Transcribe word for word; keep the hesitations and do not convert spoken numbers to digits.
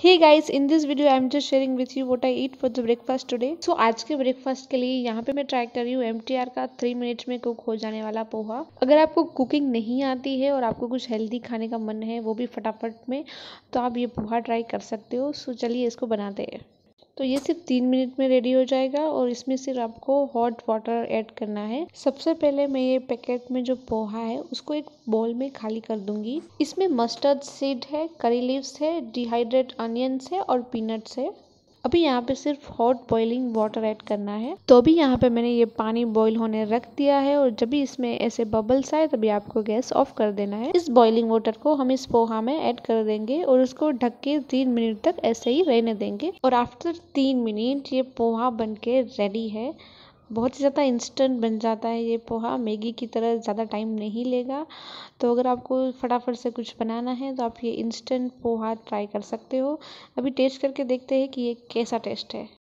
Hey guys, in this video I am just sharing with you what I eat for the breakfast today. So आज के breakfast के लिए यहाँ पे मैं ट्राई कर रही हूँ एम टी आर का थ्री मिनट्स में कुक हो जाने वाला पोहा। अगर आपको कुकिंग नहीं आती है और आपको कुछ हेल्दी खाने का मन है वो भी फटाफट में, तो आप ये पोहा ट्राई कर सकते हो। सो चलिए इसको बनाते हैं। तो ये सिर्फ तीन मिनट में रेडी हो जाएगा और इसमें सिर्फ आपको हॉट वाटर ऐड करना है। सबसे पहले मैं ये पैकेट में जो पोहा है उसको एक बाउल में खाली कर दूंगी। इसमें मस्टर्ड सीड है, करी लीव्स है, डिहाइड्रेट अनियंस है और पीनट्स है। अभी यहाँ पे सिर्फ हॉट बॉइलिंग वाटर ऐड करना है। तो अभी यहाँ पे मैंने ये पानी बॉईल होने रख दिया है और जब भी इसमें ऐसे बबल्स आए तभी आपको गैस ऑफ कर देना है। इस बॉइलिंग वाटर को हम इस पोहा में ऐड कर देंगे और उसको ढक के तीन मिनट तक ऐसे ही रहने देंगे। और आफ्टर तीन मिनट ये पोहा बन के रेडी है। बहुत ही ज़्यादा इंस्टेंट बन जाता है ये पोहा, मैगी की तरह ज़्यादा टाइम नहीं लेगा। तो अगर आपको फटाफट से कुछ बनाना है तो आप ये इंस्टेंट पोहा ट्राई कर सकते हो। अभी टेस्ट करके देखते हैं कि ये कैसा टेस्ट है।